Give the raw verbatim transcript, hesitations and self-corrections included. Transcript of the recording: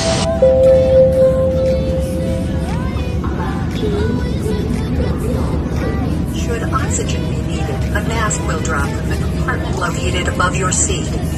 Should oxygen be needed, a mask will drop from the compartment located above your seat.